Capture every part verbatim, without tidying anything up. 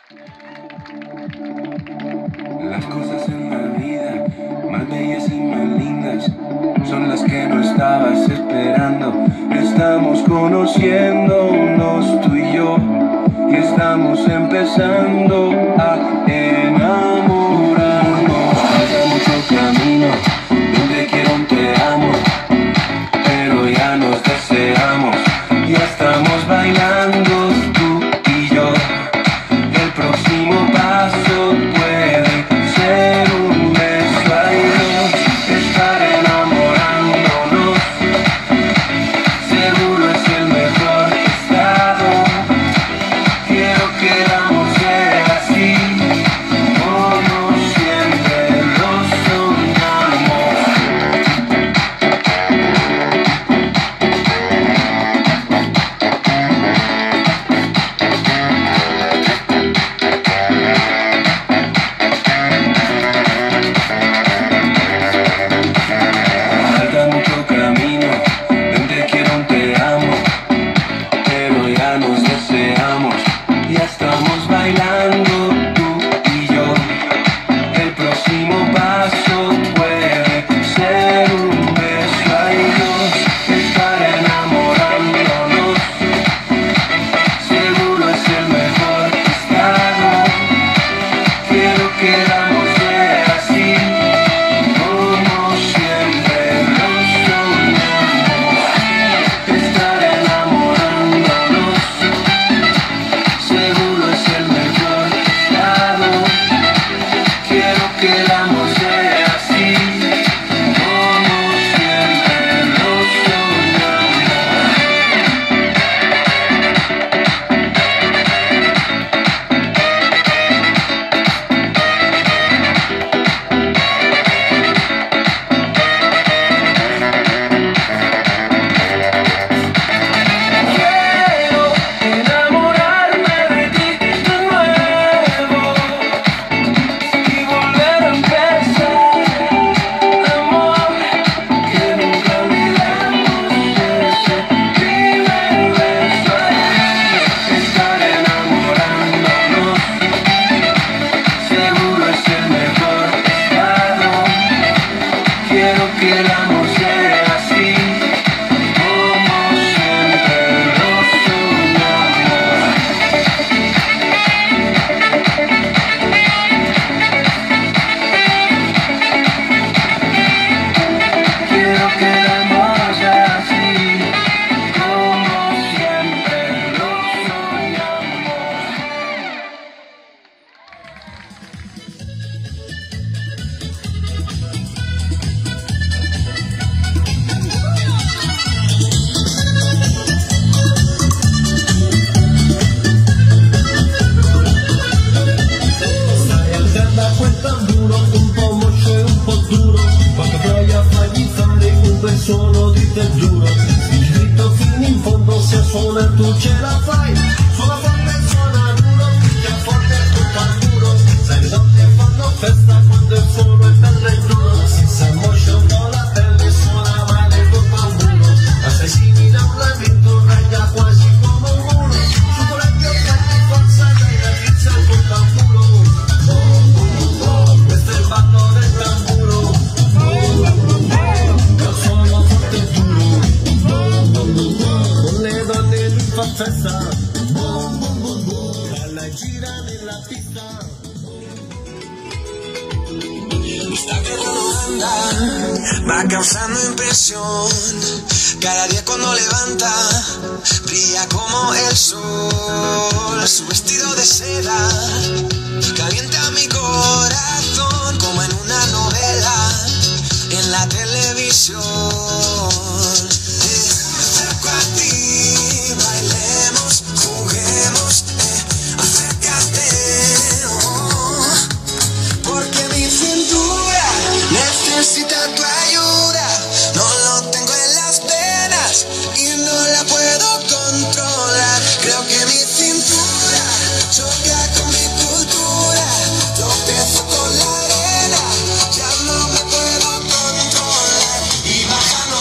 Las cosas en la vida, más bellas y más lindas, son las que no estabas esperando. Estamos conociéndonos tú y yo, y estamos empezando a enamorarnos. Falta mucho camino, donde quiero un te amo, pero ya nos deseamos, ya estamos bailando tú y yo. El próximo paso puede ser un beso, hay dos, estar enamorándonos, seguro es el mejor estado. Quiero que el amor sea así, como siempre lo soñamos. Falta mucho camino, donde quiero un te amo, pero ya nos deseamos, ya estamos bailando tú y yo. El próximo paso puede ser un beso, hay dos, estar enamorándonos, seguro es el mejor estado. Quiero que el amor sea así, como siempre lo soñamos. Estar enamorándonos, seguro es el mejor estado. Quiero que el amor sea así, como siempre lo soñamos. Quiero enamorarme de ti de nuevo y volver a empezar, amor, que nunca olvidemos ese primer beso. Estar enamorándonos, seguro es el mejor estado. Quiero que el amor sea así, como siempre lo soñamos. Quiero que el amor sea así, como siempre lo soñamos. Stai al da quel tamburo, un po' moscio e un po' duro, quando gioia fagli fare un bel suono di te giuro. Il dritto fino in fondo, se suona tu ce la fai, suona forte e suona duro, picchia forte e tocca al muro. Sai le donne fanno festa quando il suono è bello e duro, si sa moscio con la pelle, suona male col tamburo, ma sei simile a un lamento, regga quasi come un muro. Su con le tue occhi forza dai la pizza col tamburo. Questo è il ballo del tamburo, io sono forte e duro, con le donne lui fa festa, alla gira nella pista. Esta que no anda va causando impresión. Cada día cuando levanta brilla como el sol. Su vestido de seda calienta mi corazón como en una novela en la televisión. Eh, me acerco a ti, bailemos, juguemos, eh, acércate, oh, porque mi cintura necesita tu ayuda. No lo tengo en las venas y no la puedo controlar. Creo que mi cintura choca con mi cultura. Tropiezo con la arena, ya no me puedo controlar. Y bajando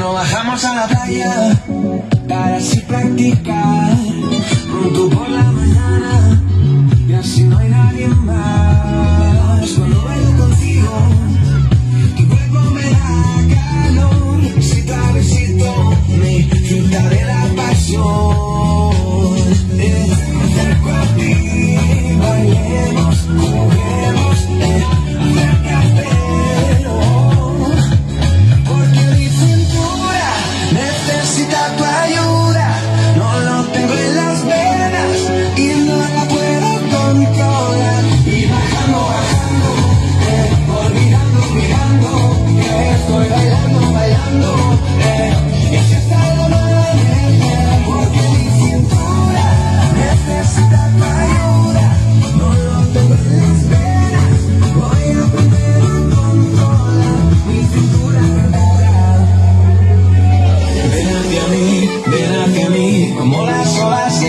nos bajamos a la playa para así practicar pronto por la mañana y así no hay nadie más. Cuando bailo contigo, tu cuerpo me da calor, besito a besito me disfruta de la pasión. Eh, me acerco a ti, bailemos, juguemos, eh, acércate, oh, porque mi cintura necesita tu ayuda. No lo tengo en las venas y no la puedo controlar. Y bajando, bajando, eh, olvidando, olvidando que estoy bailando, bailando, eh, y así hasta el amanecer, porque mi cintura necesita tu ayuda. No lo tengo en las venas, voy a aprender a controlar mi cintura, cintura. Ven hacia mí, ven hacia mí, como las olas